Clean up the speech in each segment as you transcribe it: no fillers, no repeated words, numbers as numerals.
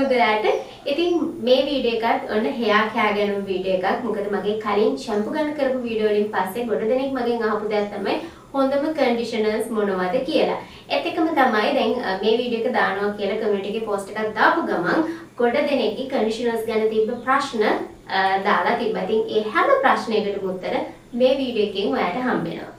ඔයාලට. ඉතින් මේ වීඩියෝ එකත් ඔන්න හෙයා කෑගෙන වීඩියෝ එකක්. මොකද මගේ කලින් ෂැම්පු ගන්න කරපු වීඩියෝ වලින් පස්සේ ගොඩ දෙනෙක් මගෙන් අහපු දෙයක් තමයි හොඳම කන්ඩිෂනර්ස් මොනවද කියලා. ඒත් එකම තමයි දැන් මේ වීඩියෝ එක දානවා කියලා කමියුනිටි එකේ පෝස්ට් එකක් දාපු ගමන් ගොඩ දෙනෙක්ගේ කන්ඩිෂනර්ස් ගැන තිබ්බ ප්‍රශ්න දාලා තිබ්බා. ඉතින් ඒ හැම ප්‍රශ්නයකටම උත්තර මේ වීඩියෝ එකෙන් ඔයාලට හම්බ වෙනවා.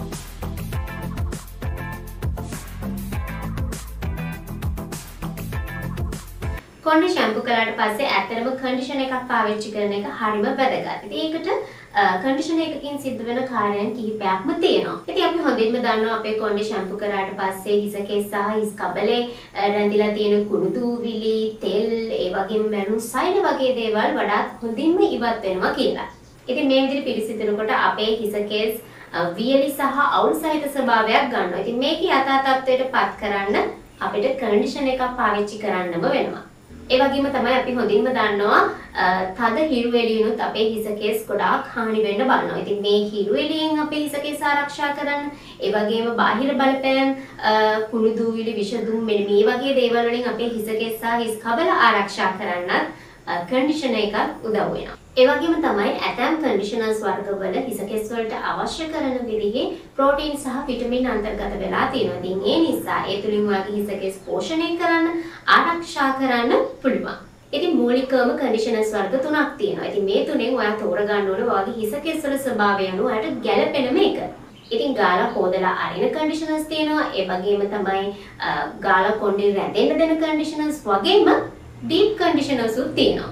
කොණ්ඩේ ෂැම්පු කළාට පස්සේ ඇත්තටම කන්ඩිෂනර් එකක් පාවිච්චි කරන එක හරිම වැදගත්. ඉතින් ඒකට කන්ඩිෂනර් එකකින් සිද්ධ වෙන කාර්යයන් කිහිපයක්ම තියෙනවා. ඉතින් අපි හොඳින්ම දන්නවා අපේ කොණ්ඩේ ෂැම්පු කරාට පස්සේ හිස කෙස් සහ හිස් කබලේ රැඳිලා තියෙන කුණු දූවිලි, තෙල්, ඒ වගේම මැරුණු සෛල වගේ දේවල් වඩාත් හොඳින්ම ඉවත් වෙනවා කියලා. ඉතින් මේ විදිහට පිරිසිදුනකොට අපේ හිස කෙස් වියලි සහ අවුල් සහිත ස්වභාවයක් ගන්නවා. ඉතින් මේක යථා තත්ත්වයට පත් කරන්න අපිට කන්ඩිෂනර් එකක් පාවිච්චි කරන්නම වෙනවා. ඒ වගේම තමයි අපි හොඳින්ම දන්නවා තද හිරු එළියනොත් අපේ හිස කෙස් ගොඩාක් හානි වෙන්න බලනවා. ඉතින් මේ හිරු එළියෙන් අපේ හිස කෙස් ආරක්ෂා කරන්න, ඒ වගේම බාහිර බලපෑම්, කුණු දූවිලි, විෂදුම් මෙන්න මේ වගේ දේවල් වලින් අපේ හිස කෙස් සහ හිස් කබල ආරක්ෂා කරන්නත් කන්ඩිෂනර් එකක් උදව් වෙනවා. ඒ වගේම තමයි ඇතම් කන්ඩිෂනර්ස් වර්ගවල හිස කෙස් වලට අවශ්‍ය කරන විදිහේ ප්‍රෝටීන් සහ විටමින් අන්තර්ගත වෙලා තියෙනවා. ඉතින් ඒ නිසා ඒ තුලින් ඔයාගේ හිස කෙස් පෝෂණය කරන්න, ආරක්ෂා කරන්න පුළුවන්. ඉතින් මූලිකවම කන්ඩිෂනර්ස් වර්ග තුනක් තියෙනවා. ඉතින් මේ තුනෙන් ඔයා තෝරගන්න ඕනේ ඔයාගේ හිස කෙස් වල ස්වභාවය අනුව ඔයාට ගැළපෙන මේක. ඉතින් ගාලා හොදලා අරින කන්ඩිෂනර්ස් තියෙනවා. ඒ වගේම තමයි ගාලා කොණ්ඩේ රැඳෙන්න දෙන කන්ඩිෂනර්ස් වගේම ඩීප් කන්ඩිෂනර්ස් උත් තියෙනවා.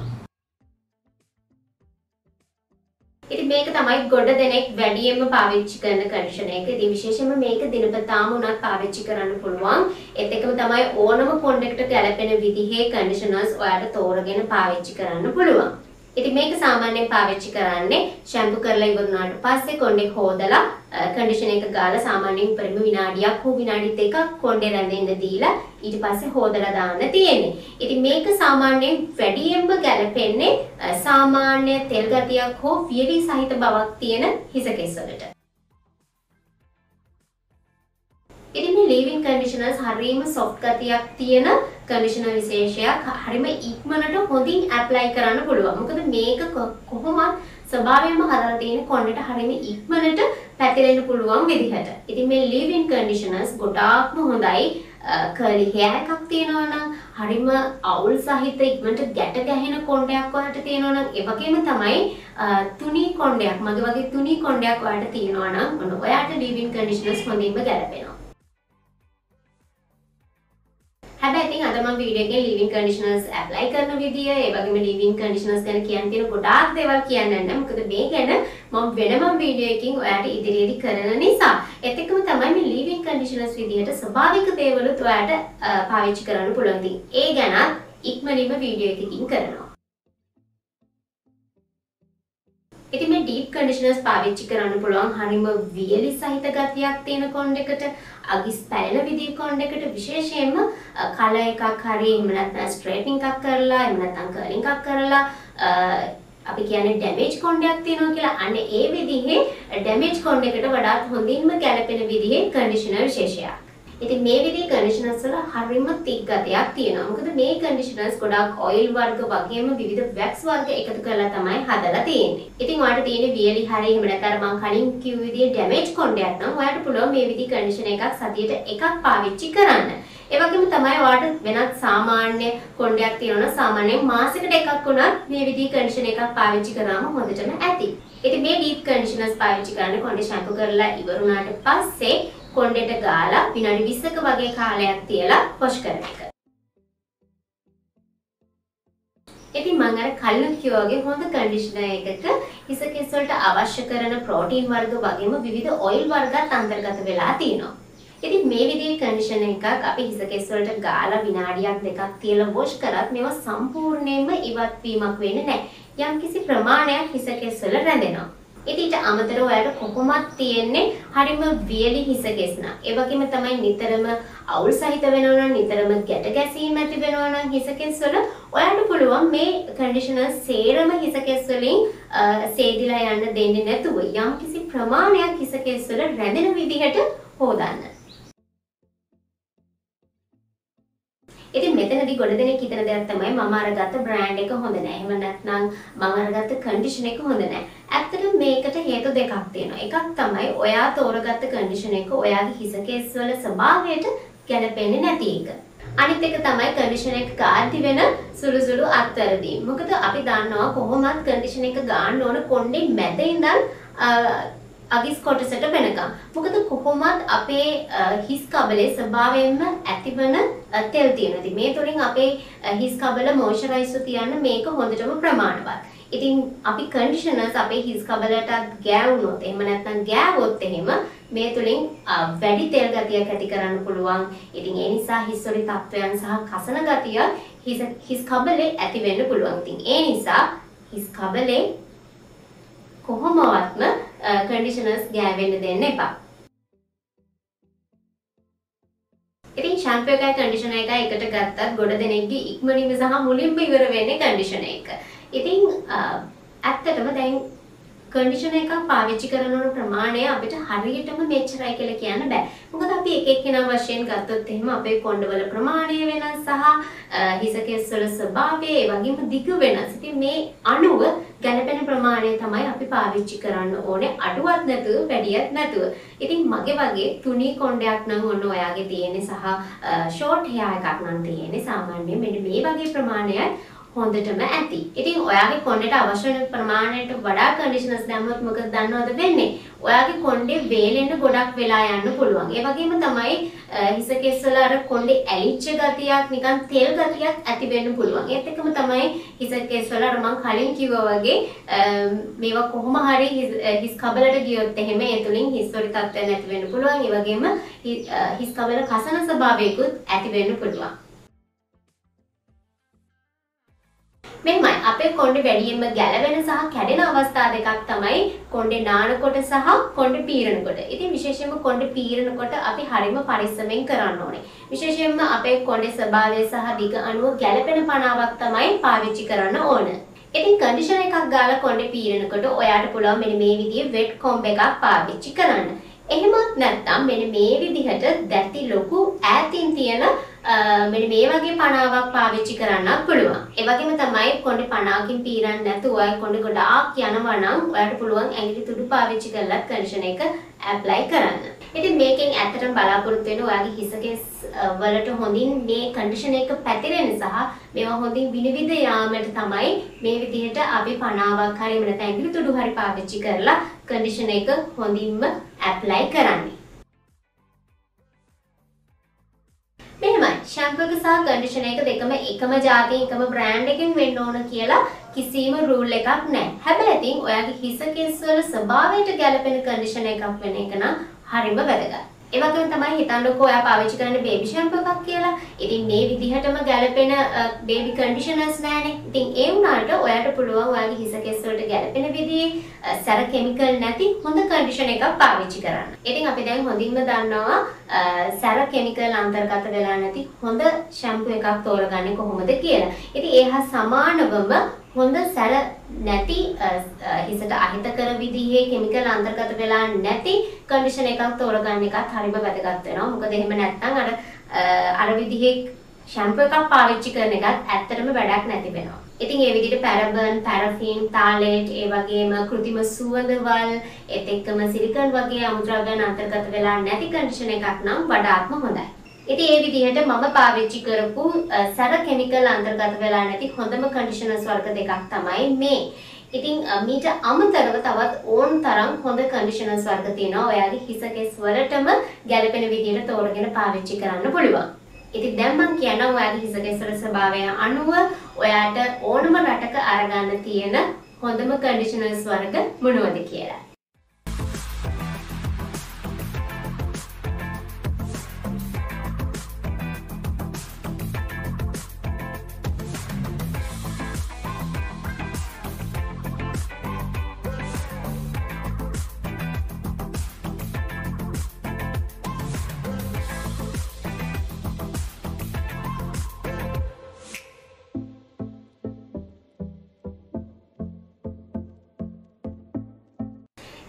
ඉතින් මේක තමයි ගොඩ දෙනෙක් වැඩියෙන්ම පාවිච්චි කරන කන්ඩිෂනර් එක. ඉතින් විශේෂයෙන්ම මේක දිනපතාම උනත් පාවිච්චි කරන්න පුළුවන්. ඒත් එකම තමයි ඕනම කොණ්ඩෙකට ගැලපෙන විදිහේ කන්ඩිෂනර්ස් ඔයාලට තෝරගෙන පාවිච්චි කරන්න පුළුවන්. ඉතින් මේක සාමාන්‍යයෙන් පාවිච්චි කරන්නේ ෂැම්පු කරලා ඉවරුනාට පස්සේ කොණ්ඩේ හොදලා කන්ඩිෂනර් එක ගාලා සාමාන්‍යයෙන් උපරිම විනාඩියක් හෝ විනාඩි දෙකක් කොණ්ඩේ රැඳෙන්න දීලා ඊට පස්සේ හොදලා දාන්න තියෙන්නේ. ඉතින් මේක සාමාන්‍යයෙන් වැඩියෙන්ම ගැලපෙන්නේ සාමාන්‍ය තෙල් ගතියක් හෝ වියලි සහිත බවක් තියෙන හිස කෙස් වලට. ඉතින් මේ ලීවින් කන්ඩිෂනර්ස් හරියම සොෆ්ට් ගතියක් තියෙන කන්ඩිෂනර් විශේෂයක්. හරියම ඉක්මනට හොඳින් ඇප්ලයි කරන්න පුළුවන්. මොකද මේක කොහොමත් ස්වභාවයෙන්ම හදලා තියෙන කොණ්ඩේට හරියම ඉක්මනට පැතිරෙන්න පුළුවන් විදිහට. ඉතින් මේ ලීවින් කන්ඩිෂනර්ස් ගොඩාක්ම හොඳයි. කර්ලි හෙයාර් එකක් තියෙනවා නම්, හරියම අවුල් සහිත ඉක්මනට ගැට ගැහෙන කොණ්ඩයක් ඔයාලට තියෙනවා නම්, ඒ වගේම තමයි තුනී කොණ්ඩයක්, මගේ වගේ තුනී කොණ්ඩයක් ඔයාලට තියෙනවා නම්, ඔන්න ඔයාට ලීවින් කන්ඩිෂනර්ස් හොඳින්ම ගැලපෙනවා. හැබැයි ඉතින් අද මම වීඩියෝ එකේ ලීවින් කන්ඩිෂනර්ස් ඇප්ලයි කරන විදිය, ඒ වගේම ලීවින් කන්ඩිෂනර්ස් ගැන කියන්න තියෙන ගොඩාක් දේවල් කියන්නේ නැහැ. මොකද මේ ගැන මම වෙනම වීඩියෝ එකකින් ඔයාලට ඉදිරියේදී කරන නිසා. ඒත් එක්කම තමයි මේ ලීවින් කන්ඩිෂනර්ස් විදියට ස්වභාවික දේවලුත් ඔයාලට පාවිච්චි කරන්න පුළුවන්. ඉතින් ඒ ගැන ඉක්මනින්ම වීඩියෝ එකකින් කරනවා. ඉතින් මේ ඩීප් කන්ඩිෂනර්ස් පාවිච්චි කරන්න පුළුවන් හරිම වියලි සහිත ගතියක් තියෙන කොණ්ඩයකට, අගිස් පැලෙන විදිහ කොණ්ඩයකට, විශේෂයෙන්ම කලර් එකක් හරි එහෙම නැත්නම් ස්ට්‍රේට්නින් එකක් කරලා එහෙම නැත්නම් කර්ලින් එකක් කරලා අපි කියන්නේ ඩැමේජ් කොණ්ඩයක් තියෙනවා කියලා. අන්න ඒ විදිහේ ඩැමේජ් කොණ්ඩයකට වඩාත් හොඳින්ම ගැලපෙන විදිහේ කන්ඩිෂනර් විශේෂයක්. ඉතින් මේ විදිහේ කන්ඩිෂනර්ස් වල හරිම තික් ගතියක් තියෙනවා. මොකද මේ කන්ඩිෂනර්ස් ගොඩාක් ඔයිල් වර්ග වගේම විවිධ වැක්ස් වර්ග එකතු කරලා තමයි හදලා තියෙන්නේ. ඉතින් ඔයාලට තියෙන වියලි හරිය එහෙම නැත්නම් මම කලින් කිව්ව විදිහේ ඩැමේජ් කොණ්ඩයක් නම් ඔයාලට පුළුවන් මේ විදිහේ කන්ඩිෂනර් එකක් සතියට එකක් පාවිච්චි කරන්න. ඒ වගේම තමයි ඔයාලට වෙනත් සාමාන්‍ය කොණ්ඩයක් තියෙනවා නම් සාමාන්‍යයෙන් මාසෙකට එකක් වුණත් මේ විදිහේ කන්ඩිෂනර් එකක් පාවිච්චි කරාම හොඳටම ඇති. ඉතින් මේ ඩීප් කන්ඩිෂනර්ස් පාවිච්චි කරන්නේ කොණ්ඩේ ෂැම්පු කරලා ඉවරුනාට පස්සේ කොණ්ඩේට ගාලා විනාඩි 20ක වගේ කාලයක් තියලා වොෂ් කරන එක. ඉතින් මම අර කලින් කිව්වා වගේ හොඳ කන්ඩිෂනර් එකක හිස කෙස් වලට අවශ්‍ය කරන ප්‍රෝටීන් වර්ග වගේම විවිධ ඔයිල් වර්ගත් අන්තර්ගත වෙලා තියෙනවා. ඉතින් මේ විදිහේ කන්ඩිෂනර් එකක් අපි හිස කෙස් වලට ගාලා විනාඩියක් දෙකක් තියලා වොෂ් කරත් මේවා සම්පූර්ණයෙන්ම ඉවත් වීමක් වෙන්නේ නැහැ. යම්කිසි ප්‍රමාණයක් හිස කෙස් වල රැඳෙනවා. ඊට අමතරව ඔයාලට කොහොමත් තියෙන්නේ හරිම වියලි හිස කෙස් නා. ඒ වගේම තමයි නිතරම අවුල් සහිත වෙනවා නම්, නිතරම ගැට ගැසීම් ඇති වෙනවා නම් හිස කෙස් වල ඔයාලට පුළුවන් මේ කන්ඩිෂනර් සේරම හිස කෙස් වලින් සේදිලා යන්න දෙන්නේ නැතුව යම්කිසි ප්‍රමාණයක් හිස කෙස් වල රැඳෙන විදිහට හොදන්න. ඉතින් මෙතනදී ගොඩ දෙනෙක් හිතන දෙයක් තමයි මම අරගත්ත බ්‍රෑන්ඩ් එක හොඳ නැහැ. එහෙම නැත්නම් මම අරගත්ත කන්ඩිෂන් එක හොඳ නැහැ. ඇත්තටම මේකට හේතු දෙකක් තියෙනවා. එකක් තමයි ඔයා තෝරගත්ත කන්ඩිෂන් එක ඔයාගේ හිස කේස් වල ස්වභාවයට ගැලපෙන්නේ නැති එක. අනිත් එක තමයි කන්ඩිෂන් එක ගාන්ටි වෙන සුළු අත්වැරදීම්. මොකද අපි දන්නවා කොහොමත් කන්ඩිෂන් එක ගන්න ඕන කොණ්ඩේ මැද ඉඳන් අගිස් කොටසට වෙනකම්. මොකද කොහොමත් අපේ හිස් කබලේ ස්වභාවයෙන්ම ඇතිවන තෙල් තියෙනවා. ඉතින් මේ තුලින් අපේ හිස් කබල මොයිස්චරයිස් තියන්න මේක හොඳටම ප්‍රමාණවත්. ඉතින් අපි කන්ඩිෂනර්ස් අපේ හිස් කබලට ගෑවුනොත් එහෙම නැත්නම් ගෑවොත් එහෙම මේ තුලින් වැඩි තෙල් ගතියක් ඇති කරන්න පුළුවන්. ඉතින් ඒ නිසා හිස්වල තත්වයන් සහ කසන ගතිය හිස් කබලේ ඇති වෙන්න පුළුවන්. ඉතින් ඒ නිසා හිස් කබලේ කොහොමවත්ම කන්ඩිෂනර්ස් ගෑවෙන්න දෙන්න එපා. ඉතින් ෂැම්පූ එකයි කන්ඩිෂනර් එකයි එකට ගත්තත් ගොඩ දෙනෙක්ගේ ඉක්මනින්ම සහ මුලින්ම ඉවර වෙන්නේ කන්ඩිෂනර් එක. ඉතින් ඇත්තටම දැන් කන්ඩිෂනර් එකක් පාවිච්චි කරන ප්‍රමාණය අපිට හරියටම මෙච්චරයි කියලා කියන්න බෑ. මොකද අපි එක එක්කෙනා වශයෙන් ගත්තොත් එහෙම අපේ කොණ්ඩවල ප්‍රමාණය වෙනස් සහ හිස කෙස් වල ස්වභාවය ඒ වගේම දිග වෙනස්. ඉතින් මේ අණුව ගැළපෙන ප්‍රමාණය තමයි අපි පාවිච්චි කරන්න ඕනේ අඩුවක් නැතුව වැඩියක් නැතුව. ඉතින් මගේ වගේ තුනී කොණ්ඩයක් නම් ඔන්න ඔයාගේ තියෙන්නේ සහ ෂෝට් හෙයාර් එකක් නම් තියෙන්නේ සාමාන්‍යයෙන් මෙන්න මේ වගේ ප්‍රමාණයක් හොඳටම ඇති. ඉතින් ඔයාගේ කොණ්ඩේට අවශ්‍ය වෙන ප්‍රමාණයට වඩා කන්ඩිෂනර්ස් දැම්මොත් මොකද දන්නවද වෙන්නේ? ඔයාගේ කොණ්ඩේ වේලෙන්න ගොඩක් වෙලා යන්න පුළුවන්. ඒ වගේම තමයි හිස කෙස් වල අර කොණ්ඩේ ඇලිච්ච ගතියක් නිකන් තෙල් ගතියක් ඇති වෙන්න පුළුවන්. ඒත් එක්කම තමයි හිස කෙස් වල අර මම කලින් කිව්වා වගේ මේවා කොහොම හරි හිස් කබලට ගියොත් එහෙම ඒ තුලින් හිස් වල තත්ත්වයක් නැති වෙන්න පුළුවන්. ඒ වගේම හිස් කබල කසන ස්වභාවයකුත් ඇති වෙන්න පුළුවන්. මෙහෙමයි අපේ කොණ්ඩේ වැඩියෙන්ම ගැලවෙන සහ කැඩෙන අවස්ථා දෙකක් තමයි කොණ්ඩේ නානකොට සහ කොණ්ඩේ පීරනකොට. ඉතින් විශේෂයෙන්ම කොණ්ඩේ පීරනකොට අපි හරිම පරිස්සමෙන් කරන්න ඕනේ. විශේෂයෙන්ම අපේ කොණ්ඩේ ස්වභාවය සහ දිග අණුව ගැලපෙන පනාවක් තමයි පාවිච්චි කරන්න ඕන. ඉතින් කන්ඩිෂනර් එකක් ගාලා කොණ්ඩේ පීරනකොට ඔයාට පුළුවන් මෙන්න මේ විදිහේ වෙට් කොම්බ් එකක් පාවිච්චි කරන්න. එහෙමත් නැත්නම් මෙන්න මේ විදිහට දැටි ලොකු ඈතින් තියෙන මෙන්න මේ වගේ පනාවක් පාවිච්චි කරන්නත් පුළුවන්. ඒ වගේම තමයි කොණ්ඩේ පනාවකින් පීරන්නේ නැතුව ඔය කොණ්ඩේ ගොඩාක් යනවා නම් ඔයාලට පුළුවන් ඇඟිලි තුඩු පාවිච්චි කරලා කන්ඩිෂනර් එක ඇප්ලයි කරන්න. ඉතින් මේකෙන් ඇත්තටම බලාපොරොත්තු වෙන ඔයාගේ හිස කෙස් වලට හොඳින් මේ කන්ඩිෂනර් එක පැතිරෙන සහ මේවා හොඳින් විනිවිද යාමට තමයි මේ විදිහට අපි පනාවක් හරි නැත්නම් ඇඟිලි තුඩු හරි පාවිච්චි කරලා කන්ඩිෂනර් එක හොඳින්ම ඇප්ලයි කරන්නේ. මෙහෙමයි ෂැම්පූ එක සහ කන්ඩිෂනර් එක දෙකම එකම જાතිය එකම බ්‍රෑන්ඩ් එකකින් වෙන්න ඕන කියලා කිසිම රූල් එකක් නැහැ. හැබැයි ඉතින් ඔයාගේ හිස කෙස් වල ස්වභාවයට ගැලපෙන කන්ඩිෂනර් එකක් වෙන එක නම් හරිම වැදගත්. ඒ වගේම තමයි හිතන්නකෝ ඔයා පාවිච්චි කරන බේබි ෂැම්පූ එකක් කියලා. ඉතින් මේ විදිහටම ගැලපෙන බේබි කන්ඩිෂනර්ස් නැහැනේ. ඉතින් ඒ වුණාට ඔයාට පුළුවන් ඔයාගේ හිස කෙස් වලට ගැලපෙන විදිහේ සැර කෙමිකල් නැති හොඳ කන්ඩිෂනර් එකක් පාවිච්චි කරන්න. ඉතින් අපි දැන් හොඳින්ම දන්නවා සැර කෙමිකල් අන්තර්ගත වෙලා නැති හොඳ ෂැම්පූ එකක් තෝරගන්නේ කොහොමද කියලා. ඉතින් ඒ හා සමානවම හොඳ සැර නැති හිසට අහිත කර විදිහේ කෙමිකල් අන්තර්ගත වෙලා නැති කන්ඩිෂනර් එකක් තෝරගන්න එකත් හරිම වැදගත් වෙනවා. මොකද එහෙම නැත්නම් අර විදිහේ ෂැම්පූ එකක් පාවිච්චි කරන එකත් ඇත්තටම වැඩක් නැති වෙනවා. ඉතින් ඒ විදිහට පැරබන්, පැරෆින්, තාලෙට්, ඒ වගේම કૃතිම සුවඳවල්, ඒත් එක්කම සිලිකන් වගේ අමුද්‍රව්‍යයන් අන්තර්ගත වෙලා නැති කන්ඩිෂනර් එකක් නම් වඩාත්ම හොඳයි. ඉතින් ඒ විදිහට මම පාවිච්චි කරපු සැර කෙමිකල් අන්තර්ගත වෙලා නැති හොඳම කන්ඩිෂනර්ස් වර්ග දෙකක් තමයි මේ. ඉතින් මීට අමතරව තවත් ඕන තරම් හොඳ කන්ඩිෂනර්ස් වර්ග තියෙනවා. ඔයාගේ හිස කෙස් වලටම ගැලපෙන විදිහට තෝරගෙන පාවිච්චි කරන්න පුළුවන්. ඉතින් දැන් මම කියනවා ඔයාගේ හිස කෙස් වල ස්වභාවය අනුව ඔයාට ඕනම රටක අරගන්න තියෙන හොඳම කන්ඩිෂනර්ස් වර්ග මොනවද කියලා.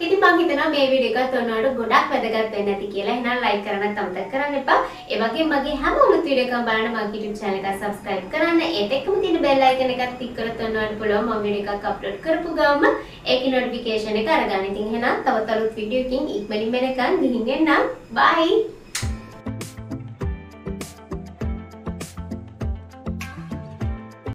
ඉතින් මම හිතනවා මේ වීඩියෝ එකත් ඔයාලට ගොඩක් වැදගත් වෙන්න ඇති කියලා. එහෙනම් ලයික් කරන්නත් අමතක කරන්න එපා. ඒ වගේම මගේ හැම උණුත් වීඩියෝ එකම බලන්න මගේ YouTube channel එක subscribe කරන්න. ඒත් එක්කම තියෙන bell icon එකත් ටික් කරලා ඔයාලට පුළුවන් මම වීඩියෝ එකක් upload කරපු ගමන් ඒකේ notification එක අරගන්න. ඉතින් එහෙනම් තවත් අලුත් වීඩියෝ එකකින් ඉක්මනින් වෙනකන් ගිහින් එන්න. bye.